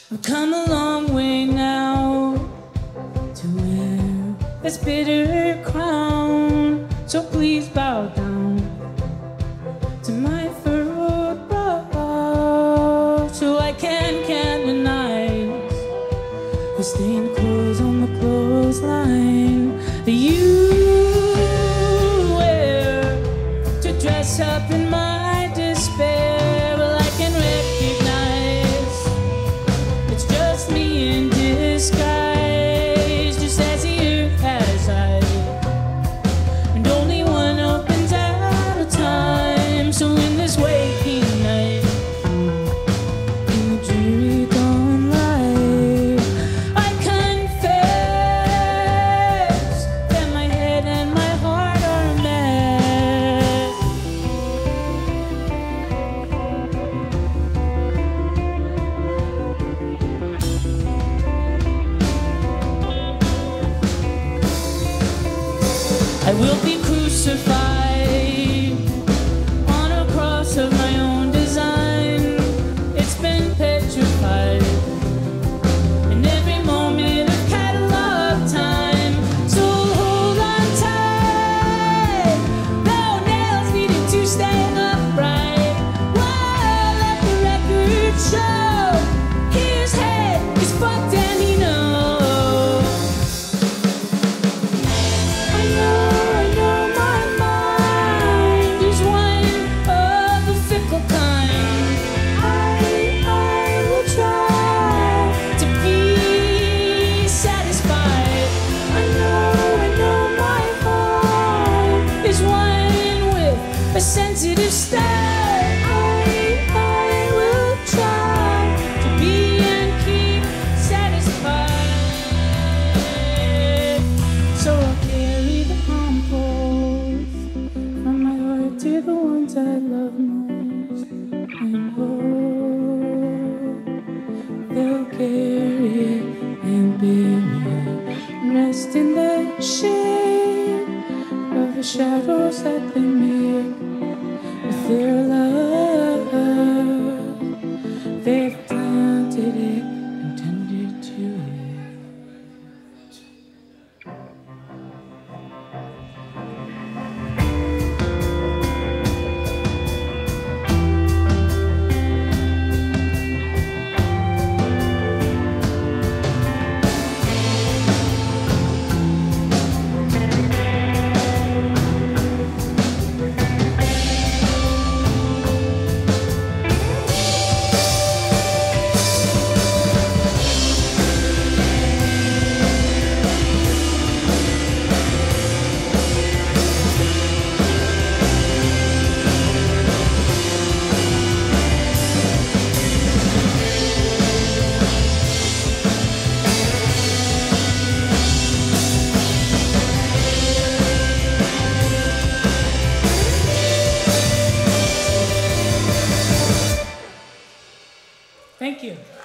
I've come a long way now to wear this bitter crown. So please bow down to my furrowed brow, so I can canonize the stained clothes on the clothesline that you wear to dress up in my despair. Well, I can recognize it's just me in disguise, just as the earth has eyes, and only one opens at a time. So in this waking night, in the dreary dawn light, I confess that my head and my heart are a mess. I will be crucified on a cross of my own design. It's been petrified in every moment of catalog time. So hold on tight, no nails needed to stand upright. While let the record show his head is fucked and he knows. I know my mind is one of the fickle kind. I will try to be satisfied. I know my heart is one with a sensitive style. I will try to be and keep satisfied. So I'll carry the compost from my heart to the ones I love most, and hope they'll carry it and bury it, and rest in the shade of the shadows that they make with their love. They've planted it and tended to it. Thank you.